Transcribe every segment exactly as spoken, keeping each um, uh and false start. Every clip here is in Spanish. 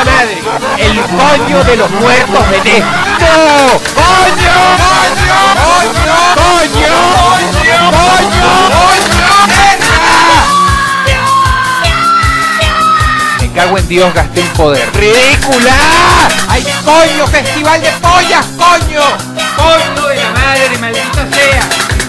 puta madre. El coño de los muertos de Néstor. ¡No! ¡Coño! ¡Coño! ¡Coño! ¡Coño! ¡Coño! ¡Coño! Me cago en Dios, gasté el poder. ¡Ridícula! ¡Ay, coño! ¡Festival de pollas, coño! ¡Coño de la madre, maldita sea!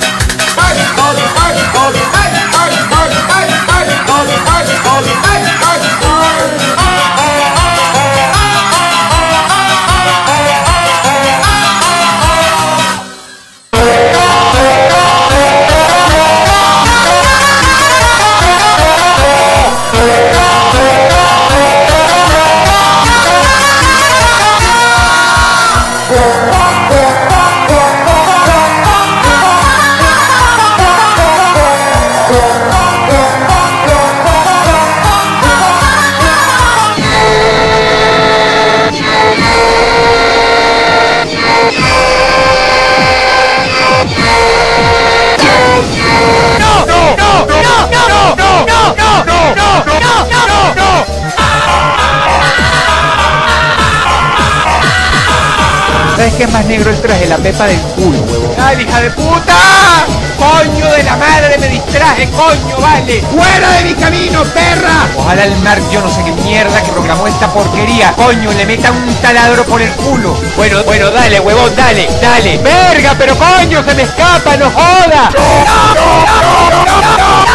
¿Sabes qué es más negro el traje? La pepa del culo, huevo. ¡Ay, hija de puta! ¡Coño de la madre! Me distraje, coño, vale. ¡Fuera de mi camino, perra! Ojalá el Mark, yo no sé qué mierda que programó esta porquería, coño, le meta un taladro por el culo. Bueno, bueno, dale, huevón, dale, dale. ¡Verga, pero coño, se me escapa, no joda! ¡No, no, no, no, no, no, no!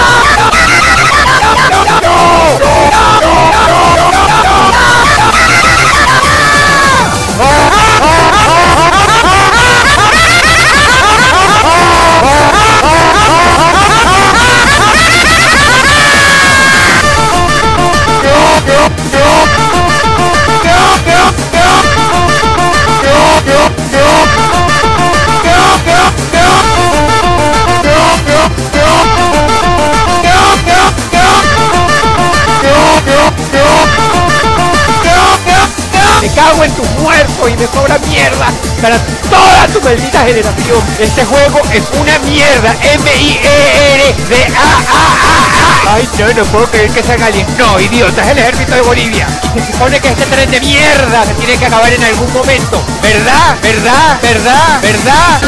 Me cago en tus muertos y me sobra mierda para toda tu maldita generación. Este juego es una mierda. M I E R D A A A. Ay, no, no puedo creer que sean aliens. No, idiota, es el ejército de Bolivia. Se supone que este tren de mierda se tiene que acabar en algún momento. ¿Verdad? ¿Verdad? ¿Verdad? ¿Verdad?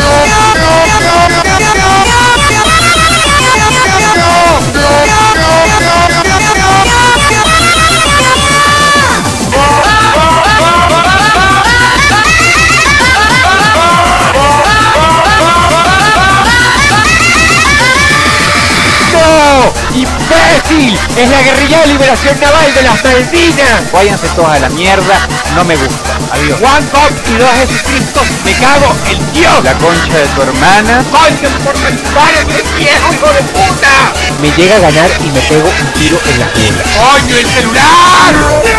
¡Imbécil! ¡Es la guerrilla de liberación naval de las Malvinas! Váyanse todas a la mierda, no me gusta. Adiós. One God y dos Jesucristo, me cago en Dios. La concha de tu hermana. ¡Coño, por padre, viejo, hijo de puta! Me llega a ganar y me pego un tiro en la pierna. ¡Coño, el celular!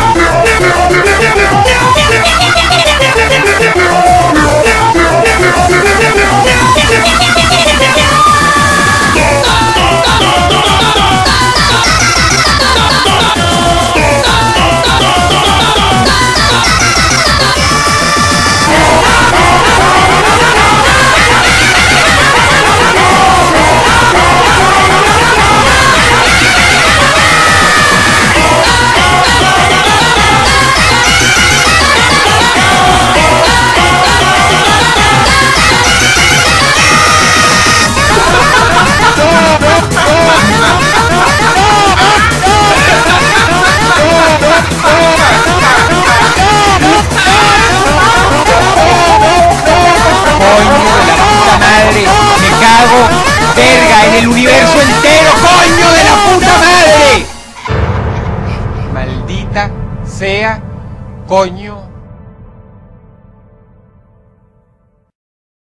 ¡Verga! ¡En el universo entero! ¡Coño de la puta madre! Maldita sea, coño